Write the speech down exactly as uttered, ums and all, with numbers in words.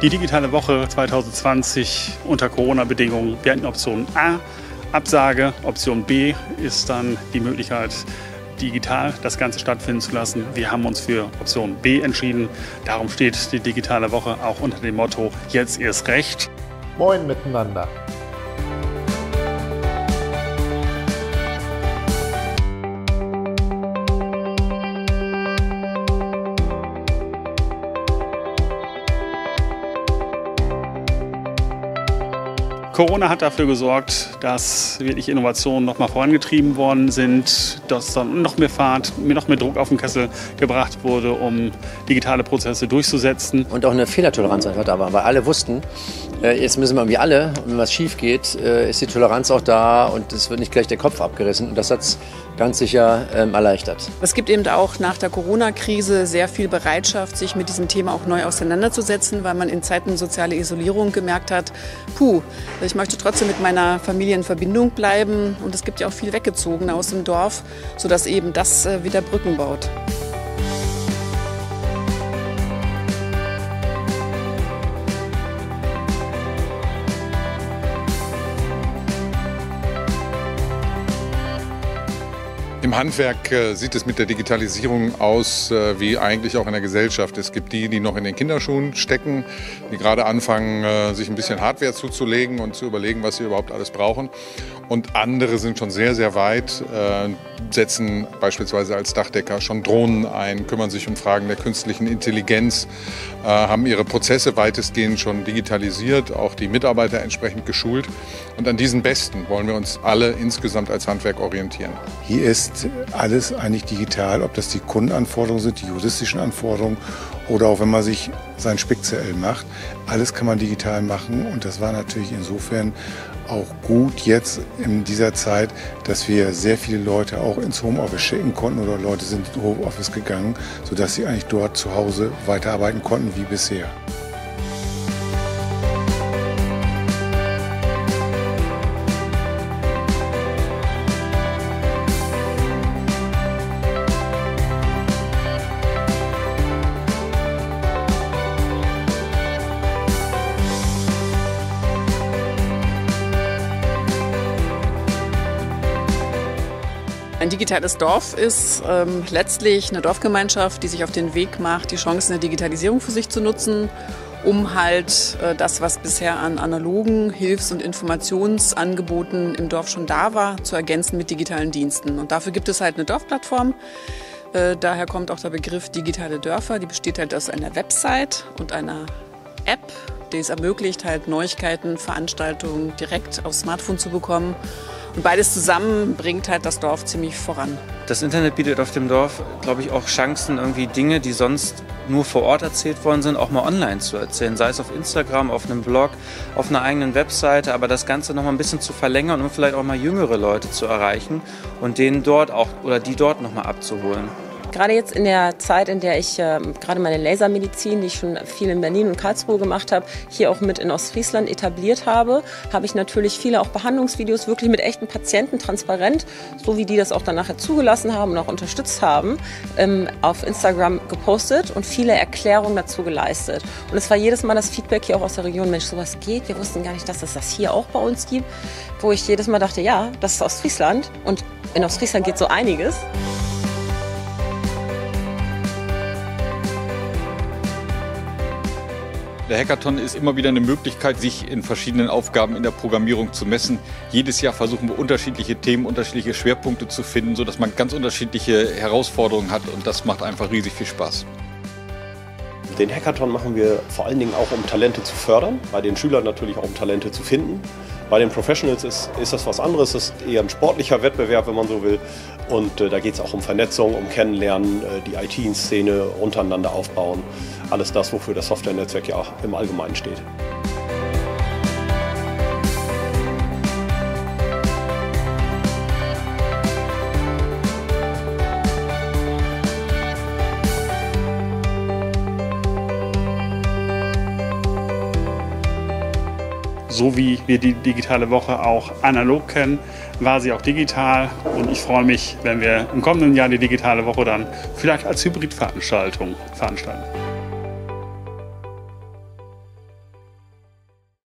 Die digitale Woche zwanzig zwanzig unter Corona-Bedingungen. Wir hatten Option A, Absage. Option B ist dann die Möglichkeit, digital das Ganze stattfinden zu lassen. Wir haben uns für Option B entschieden. Darum steht die digitale Woche auch unter dem Motto Jetzt erst recht. Moin miteinander. Corona hat dafür gesorgt, dass wirklich Innovationen noch mal vorangetrieben worden sind, dass dann noch mehr Fahrt, noch mehr Druck auf den Kessel gebracht wurde, um digitale Prozesse durchzusetzen. Und auch eine Fehlertoleranz einfach da war, weil alle wussten, äh, jetzt müssen wir wie alle, und wenn was schief geht, äh, ist die Toleranz auch da und es wird nicht gleich der Kopf abgerissen. Und das hat es ganz sicher ähm, erleichtert. Es gibt eben auch nach der Corona-Krise sehr viel Bereitschaft, sich mit diesem Thema auch neu auseinanderzusetzen, weil man in Zeiten sozialer Isolierung gemerkt hat, puh, ich möchte trotzdem mit meiner Familie in Verbindung bleiben. Und es gibt ja auch viel Weggezogene aus dem Dorf, sodass eben das äh, wieder Brücken baut. Im Handwerk äh, sieht es mit der Digitalisierung aus äh, wie eigentlich auch in der Gesellschaft. Es gibt die, die noch in den Kinderschuhen stecken, die gerade anfangen, äh, sich ein bisschen Hardware zuzulegen und zu überlegen, was sie überhaupt alles brauchen. Und andere sind schon sehr, sehr weit, äh, setzen beispielsweise als Dachdecker schon Drohnen ein, kümmern sich um Fragen der künstlichen Intelligenz, äh, haben ihre Prozesse weitestgehend schon digitalisiert, auch die Mitarbeiter entsprechend geschult. Und an diesen Besten wollen wir uns alle insgesamt als Handwerk orientieren. Hier ist alles eigentlich digital, ob das die Kundenanforderungen sind, die juristischen Anforderungen oder auch wenn man sich sein Spickzettel macht. Alles kann man digital machen und das war natürlich insofern auch gut jetzt in dieser Zeit, dass wir sehr viele Leute auch ins Homeoffice schicken konnten oder Leute sind ins Homeoffice gegangen, sodass sie eigentlich dort zu Hause weiterarbeiten konnten wie bisher. Ein digitales Dorf ist ähm, letztlich eine Dorfgemeinschaft, die sich auf den Weg macht, die Chancen der Digitalisierung für sich zu nutzen, um halt äh, das, was bisher an analogen Hilfs- und Informationsangeboten im Dorf schon da war, zu ergänzen mit digitalen Diensten. Und dafür gibt es halt eine Dorfplattform. Äh, daher kommt auch der Begriff digitale Dörfer. Die besteht halt aus einer Website und einer App, die es ermöglicht, halt Neuigkeiten, Veranstaltungen direkt aufs Smartphone zu bekommen. Und beides zusammen bringt halt das Dorf ziemlich voran. Das Internet bietet auf dem Dorf, glaube ich, auch Chancen, irgendwie Dinge, die sonst nur vor Ort erzählt worden sind, auch mal online zu erzählen. Sei es auf Instagram, auf einem Blog, auf einer eigenen Webseite, aber das Ganze noch mal ein bisschen zu verlängern, um vielleicht auch mal jüngere Leute zu erreichen und denen dort auch oder die dort noch mal abzuholen. Gerade jetzt in der Zeit, in der ich äh, gerade meine Lasermedizin, die ich schon viel in Berlin und Karlsruhe gemacht habe, hier auch mit in Ostfriesland etabliert habe, habe ich natürlich viele auch Behandlungsvideos wirklich mit echten Patienten transparent, so wie die das auch dann nachher zugelassen haben und auch unterstützt haben, ähm, auf Instagram gepostet und viele Erklärungen dazu geleistet. Und es war jedes Mal das Feedback hier auch aus der Region, Mensch, sowas geht, wir wussten gar nicht, dass es das hier auch bei uns gibt, wo ich jedes Mal dachte, ja, das ist Ostfriesland und in Ostfriesland geht so einiges. Der Hackathon ist immer wieder eine Möglichkeit, sich in verschiedenen Aufgaben in der Programmierung zu messen. Jedes Jahr versuchen wir unterschiedliche Themen, unterschiedliche Schwerpunkte zu finden, sodass man ganz unterschiedliche Herausforderungen hat und das macht einfach riesig viel Spaß. Den Hackathon machen wir vor allen Dingen auch, um Talente zu fördern, bei den Schülern natürlich auch, um Talente zu finden. Bei den Professionals ist, ist das was anderes, das ist eher ein sportlicher Wettbewerb, wenn man so will. Und äh, da geht es auch um Vernetzung, um Kennenlernen, äh, die I T-Szene untereinander aufbauen. Alles das, wofür das Software-Netzwerk ja auch im Allgemeinen steht. So wie wir die digitale Woche auch analog kennen, war sie auch digital. Und ich freue mich, wenn wir im kommenden Jahr die digitale Woche dann vielleicht als Hybridveranstaltung veranstalten.